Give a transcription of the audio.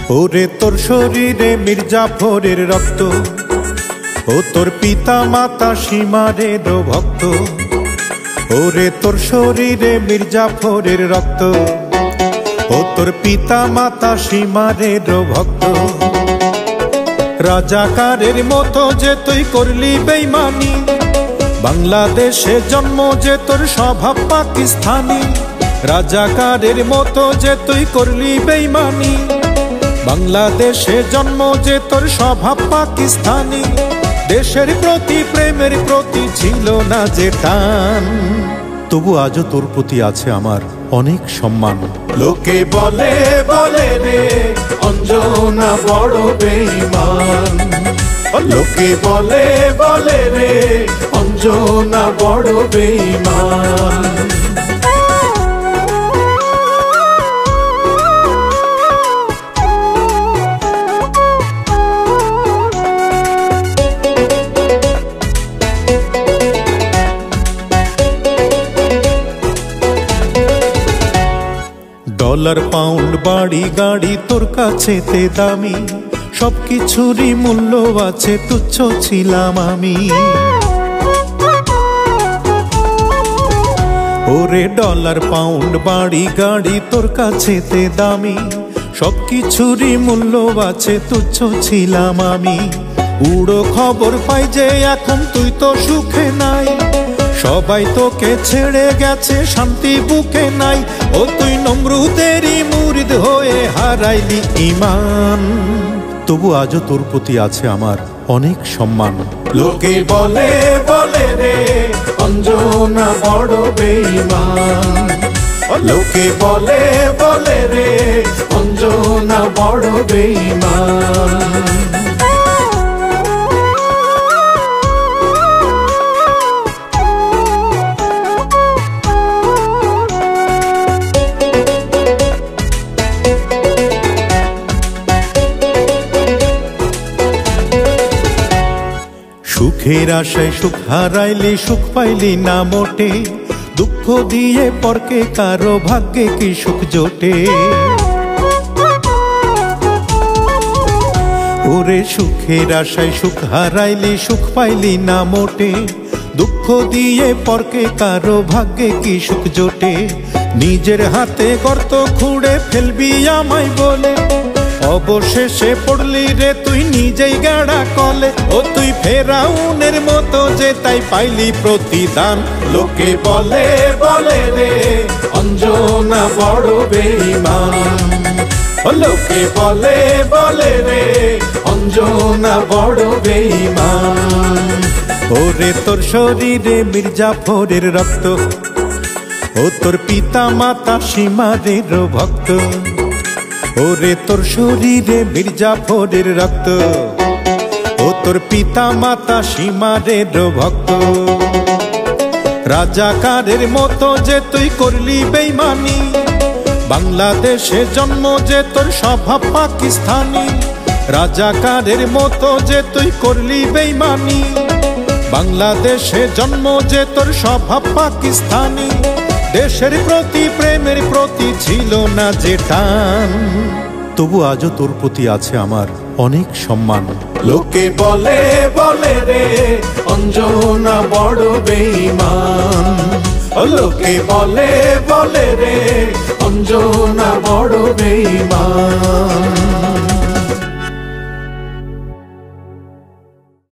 ওরে তোর শরীরে মির্জাফরের রক্ত, ও তোর পিতা মাতা সীমারের ভক্ত। ওরে তোর শরীরে মির্জাফরের রক্ত, ও তোর পিতা মাতা সীমারের ভক্ত। রাজাকারের মতো যে তুই করলি বেঈমানি, বাংলাদেশে জন্ম যে তোর স্বভাব পাকিস্তানি। রাজাকারের মতো যে তুই করলি বেঈমানি, বাংলাদেশে জন্ম যে তোর স্বভাব পাকিস্তানি। দেশের প্রতি প্রেমের প্রতি ছিল না যে টান, তবু আজও তোর প্রতি আছে আমার অনেক সম্মান। লোকে বলে বলে রে অঞ্জনা বড় বেঈমান, লোকে বলে বলে রে অঞ্জনা বড় বেঈমান। ডলার পাউন্ড বাড়ি গাড়ি তোর কাছেতে দামি, সবকিছুরই মূল্য আছে, তুচ্ছ ছিলাম আমি। ওরে ডলার পাউন্ড বাড়ি গাড়ি তোর কাছেতে দামি, সবকিছুরই মূল্য আছে, তুচ্ছ ছিলাম আমি। উড়ো খবর পাই যে এখন তুই তো সুখে নাই, সবাই তোকে ছেড়ে গেছে, শান্তি বুকে নাই। ও তুই নমরুদেরই মুরিদ হয়ে হারাইলি ঈমান, তবু আজও তোর প্রতি আছে আমার অনেক সম্মান। লোকে বলে বলে রে অঞ্জনা বড় বেঈমান, লোকে বলে বলে রে অঞ্জনা বড় বেঈমান। সুখের আশায় সুখ হারাইলি, সুখ পাইলি না মোটে, দুঃখ দিয়ে পরকে কারো ভাগ্যে কি সুখ জোটে। ওরে সুখের আশায় সুখ হারাইলি, সুখ পাইলি না মোটে, দুঃখ দিয়ে পরকে কারো ভাগ্যে কি সুখ জোটে। নিজের হাতে গর্ত খুঁড়ে ফেলবি আমায় বলে, অবশেষে পড়লি রে তুই নিজেই গাড়া কলে। ও তুই ফেরাউনের মতো যে তাই পাইলি প্রতিদান। লোকে বলে বলে রে অঞ্জনা বড় বেঈমান, লোকে বলে বলে রে অঞ্জনা বড় বেঈমান। ওরে তোর শরীরে মির্জাফরের রক্ত, ও তোর পিতা মাতা সীমারের ভক্ত। ওরে তোর শরীরে মির্জাফরের রক্ত, ও তোর পিতা মাতা সীমারের ভক্ত। রাজাকারের মতো যে তুই করলি বেঈমানি, বাংলাদেশে জন্ম যে তোর স্বভাব পাকিস্তানি। রাজাকারের মতো যে তুই করলি বেঈমানি, বাংলাদেশে জন্ম যে তোর স্বভাব পাকিস্তানি। দেশের প্রতি প্রেমের প্রতি ছিল না যে টান, তবু আজও তোর প্রতি আছে আমার অনেক সম্মান। লোকে বলে বলে রে অঞ্জনা বড় বেঈমান, লোকে বলে বলে রে অঞ্জনা বড় বেঈমান।